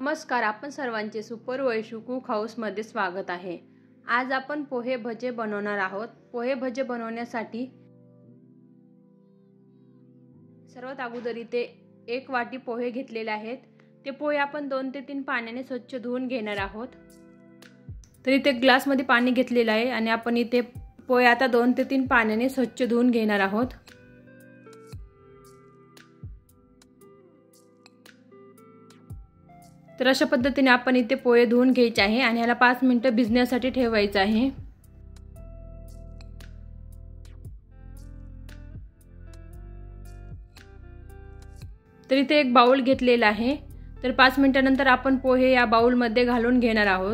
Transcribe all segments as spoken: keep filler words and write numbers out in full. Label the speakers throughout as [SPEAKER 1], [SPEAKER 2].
[SPEAKER 1] नमस्कार, आपण सर्वांचे सुपर वैशू कुक हाऊसमध्ये स्वागत आहे। आज आपण पोहे भजे बनवणार आहोत। पोहे भजे बनवण्यासाठी सर्वात अगोदर इथे एक वाटी पोहे घेतलेले आहेत। ते पोहे आपण दोन ते तीन पाण्याने स्वच्छ धुवून घेणार आहोत। तर इथे ग्लास मध्ये पाणी घेतलेले आहे आणि आपण इथे पोहे आता दोन ते तीन पाण्याने स्वच्छ धुवून घेणार आहोत। तर अशा पद्धतीने आपण इथे पोहे धुवून घ्यायचे आहे आणि ह्याला पाच मिनिटे भिजण्यासाठी ठेवायचे आहे। तर इथे एक बाउल घेतलेला आहे। तर पाच मिनिटांनंतर आपण पोहे या बाउल मध्ये घालून घेणार आहोत।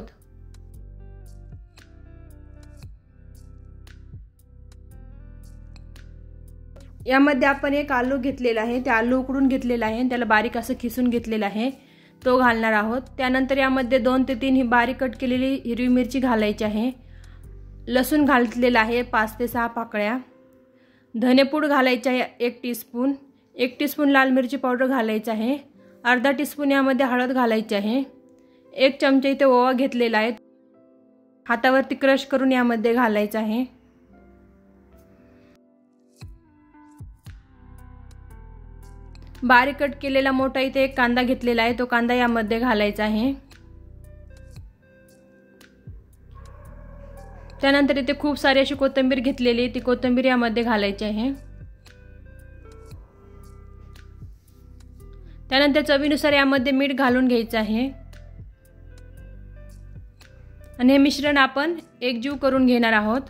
[SPEAKER 1] यामध्ये आपण एक आलू घेतलेला आहे। ते आलू उकडून घेतलेला आहे, त्याला बारीक असं खिसून घेतलेला आहे, तो घालणार आहोत। त्यानंतर यामध्ये दोन ते तीन ही बारीक कट केलेली हिरवी मिरची घालायची आहे। लसूण घातलेला आहे पाच ते सहा पाकळ्या। धनेपूड घालायची आहे एक टीस्पून। एक टीस्पून लाल मिरची पावडर घालायची आहे। अर्धा टीस्पून यामध्ये हळद घालायची आहे। एक चमचा इथे ओवा घेतलेला आहे, हातावरती क्रश करून यामध्ये घालायचा आहे। बारीक कट केलेला मोठा इथे एक कांदा घेतलेला आहे, तो कांदा यामध्ये घालायचा आहे। त्यानंतर इथे खूप सारी अशी कोथिंबीर घेतलेली, ती कोथिंबीर यामध्ये घालायची आहे। त्यानंतर चवीनुसार यामध्ये मीठ घालून घ्यायचं आहे आणि हे मिश्रण आपण एकजीव करून घेणार आहोत।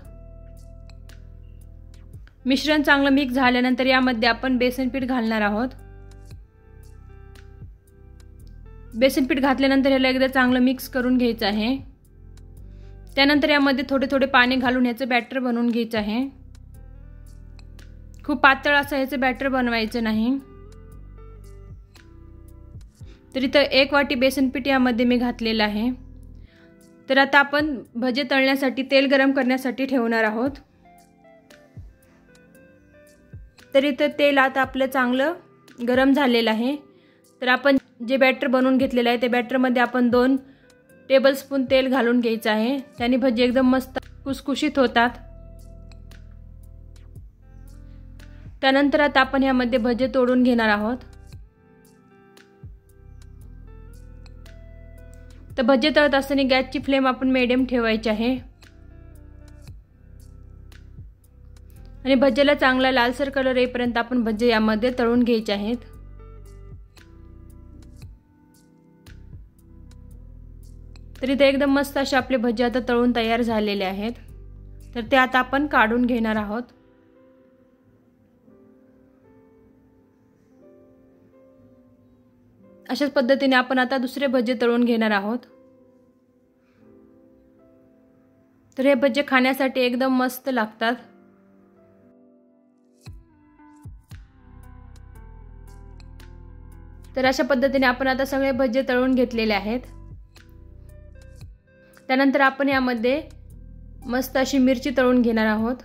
[SPEAKER 1] मिश्रण चांगलं मिक्स झाल्यानंतर यामध्ये आपण बेसन पीठ घालणार आहोत। बेसन पीठ घातल्यानंतर ह्याला एकदा चांगलं मिक्स करून घ्यायचं आहे। त्यानंतर यामध्ये थोडे थोडे पाणी घालून याचं बॅटर बनवून घ्यायचं आहे। खूप पातळ असं याचं बॅटर बनवायचं नाही। तर इथं एक वाटी बेसन पीठ यामध्ये मी घातलेलं आहे। तर आता आपण भजे तळण्यासाठी तेल गरम करण्यासाठी ठेवणार आहोत। तर इथं तेल आता आपलं चांगलं गरम झालेलं आहे। तर आपण जे बॅटर बनवून घेतलेलं आहे ते बॅटर मध्ये आपण दोन टेबलस्पून तेल घालून घ्यायचं आहे। त्याने भजी एकदम मस्त कुसकुशीत होतात। त्यानंतर आता आपण यामध्ये भजे तोडून घेणार आहोत। तर भजे तळत असताना गॅसची फ्लेम आपण मीडियम ठेवायची आहे आणि भजेला चांगला लालसर कलर येईपर्यंत आपण भजे यामध्ये तळून घ्यायचे आहेत। तर इथे एकदम मस्त असे आपले भजे आता तळून तयार झालेले आहेत। तर ते आता आपण काढून घेणार आहोत। अशाच पद्धतीने आपण आता दुसरे भजे तळून घेणार आहोत। तर हे भजे खाण्यासाठी एकदम मस्त लागतात। तर अशा पद्धतीने आपण आता सगळे भजे तळून घेतलेले आहेत। त्यानंतर आपण यामध्ये मस्त अशी मिरची तळून घेणार आहोत।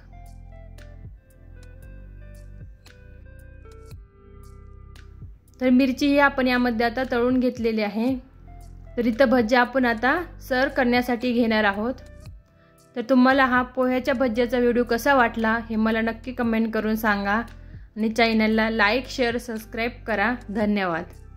[SPEAKER 1] तर मिरची ही आपण यामध्ये आता तळून घेतलेली आहे। तर इथं भजे आपण आता सर्व करण्यासाठी घेणार आहोत। तर तुम्हाला हा पोह्याच्या भज्याचा व्हिडिओ कसा वाटला हे मला नक्की कमेंट करून सांगा आणि चॅनलला लाईक शेअर सबस्क्राईब करा। धन्यवाद।